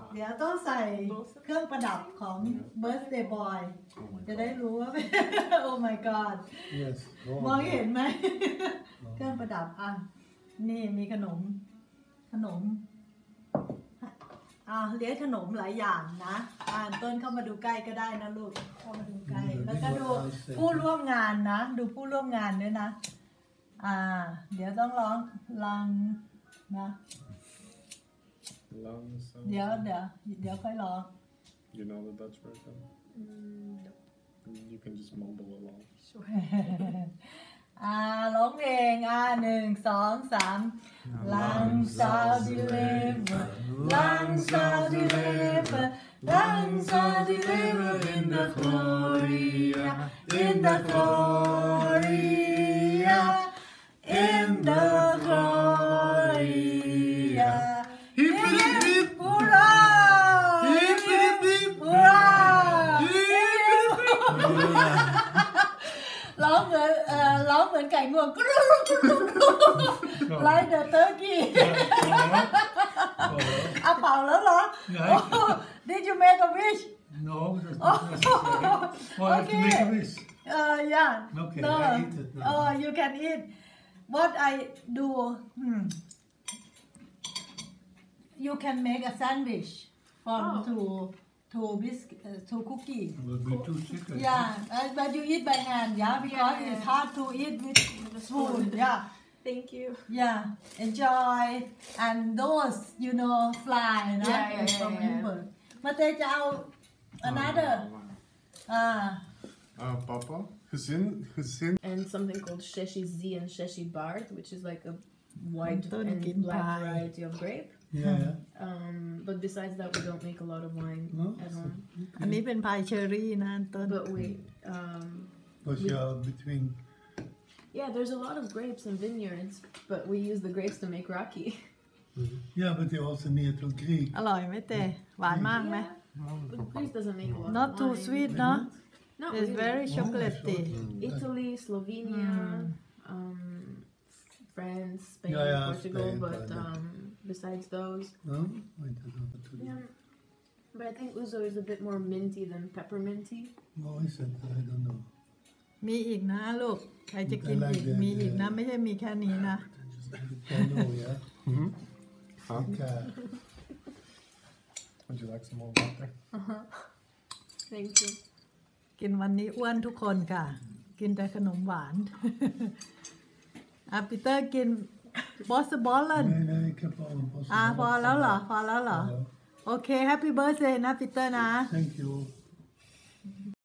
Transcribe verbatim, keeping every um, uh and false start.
เดี๋ยวต้องใส่เครื่องประดับของ birthday boy จะได้รู้ว่า โอ้ my god มองเห็นไหม เครื่องประดับอ่ะนี่มีขนมขนมอ่าเลี้ยงขนมหลายอย่างนะอ่านต้นเข้ามาดูใกล้ก็ได้นะลูกเข้ามาดูใกล้แล้วก็ดูผู้ร่วมงานนะดูผู้ร่วมงานด้วยนะอ่าเดี๋ยวต้องร้องลังนะเดี๋ยวเดี๋ยวเดี๋ยวค่อยร้อง You know the Dutch version? Mm, no. You can just mumble along. Sure. อ่าร้องเพลงอ่าหนึ่งสองสามลังซาดิเลเวอร์ลังซาดิเลเวอร์ลังซาดิเลเวอร์ in the gloria in the gloria in the gloria hip hip hip hurrah hip hip hip hurrahร้องเหมือนเอ่อร้องเหมือนไก่งวงกรุ๊กกรุ๊กกรุ๊ก like the turkey อ่ะเป่าแล้วเหรอ Did you make a wish No, that's not necessary. Oh, I have to make a wish. uh yeah Okay, no I eat it now. oh you can eat what I do hmm. you can make a sandwich from Oh. to to biscuit uh, to cookie It will be too chicken. yeah uh, but you eat by hand yeah because Yeah, yeah. it's hard to eat with spoon yeah Thank you. yeah enjoy and those you know fly นะ Yeah, yeah, yeah, from yeah. Bloomberg มาเตจะเอา another อ่า Uh, Papa, gezin, gezin. And something called Sheshi Z and Sheshi Bard, which is like a white Don't and get black by. variety of grape. Yeah, yeah. Um, but besides that, we don't make a lot of wine No? at home. อันนี้เป็นพายเชอรี่นะต้น But we, um, Because you are between. yeah, there's a lot of grapes and vineyards, but we use the grapes to make raki. Yeah, but they also near to Greek. อร่อยไหมเต้หวานมากไหม But Greece doesn't make a lot not of too wine. sweet เนาะ Not it's really. very chocolatey Italy, Slovenia, um, France, Spain, Yeah, yeah, Portugal, Spain, but Portugal. um, besides those, No? I don't know what to do. yeah. But I think Uzo is a bit more minty than pepperminty. No, is it? I don't know. มีอีกนะลูกใครจะกินอีกมีอีกนะไม่ใช่มีแค่นี้นะ I know, yeah. Mm-hmm. Huh? Okay. Would you like some more water? Thank you. กินวันนี้อ้วนทุกคนค่ะ กินแต่ขนมหวาน อ่ะปีเตอร์กินบอสบอลเลน Nee, nee, ik heb al een bos. อ่ะพอแล้วเหรอพอแล้วเหรอ โอเคแฮปปี้เบิร์ดเดย์นะปีเตอร์นะ Thank you.